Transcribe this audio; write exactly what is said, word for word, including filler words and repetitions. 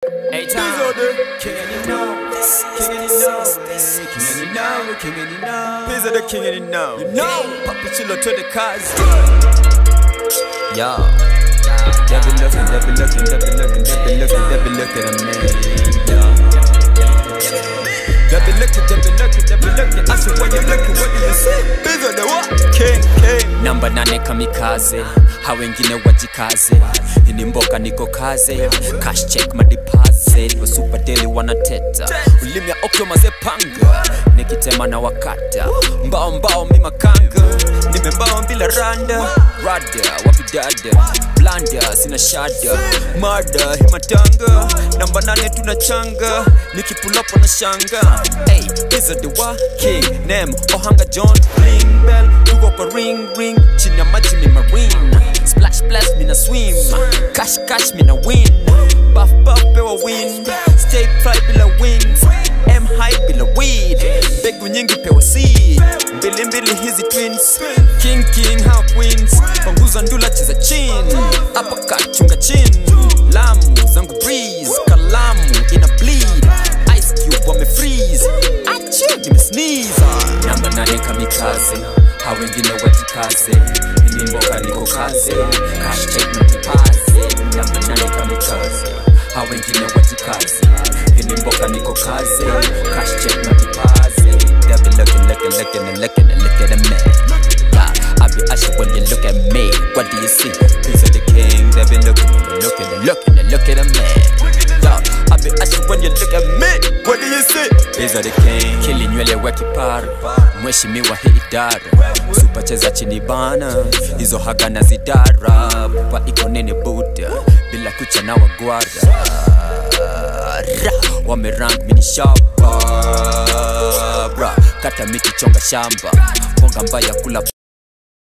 Hey, time. King and you know, king and you know, king and you know, king and you know. Pizza the king and you know, you know. Papa Chilo to the cars. Yo, they be looking, they be looking, they be looking, they be looking, they be looking at me. Yo, they be looking, they be looking, they be looking. I said, when you looking, what do you see? Pizza the what? King, king. Number nane kamikaze, hao wengine wajikaze. Hini mboka niko kaze, cash check my deposit. Wa super daily wanateta, ulimya okyo maze panga. Nikitema na wakata, mbao mbao mima kanga. Nime mbao mbila randa, rada, wapi dada. Blanda, sina shada, mada, himatanga. Namba nane tunachanga, niki pull up on a shanga. Hey, is it the wa? King, name, Ohanga John, ring bell. Tugo kwa ring ring, chini ya maji mi marine. Splash splash mina swim, cash cash mina win. Buff buff pewa win, stay fly bila wings. M high bila weed, begu nyingi pewa seed. Mbili mbili hizi twins, king king how queens. Panguza ndula cheza chin, uppercut chunga chin. Lamu zangu breeze, kalamu ina bleed. Ice cube wame freeze, achi nime sneeze. Namba nane kamikaze, hao wengine wajikaze. Hini mboka niko kaze, cash check na deposit. Namba nane kamikaze, hao wengine wajikaze. Hini mboka niko kaze, cash check na deposit. They be looking, looking, looking and looking and looking at me. Yeah, I be asking when you look at me, what do you see? Prince of the king. They be looking, looking and looking and looking at me. Yeah, I be asking when you look at me, what do you see? Prince of the king. Kili nywele weki para, mheshimiwa hii idara. Super cheza chini bana, hizo haga na zidara. Pupa iko nene buda, bila kucha na wagwara. Wame rank mini shaba, kata miti chonga shamba. Bonga mbaya kula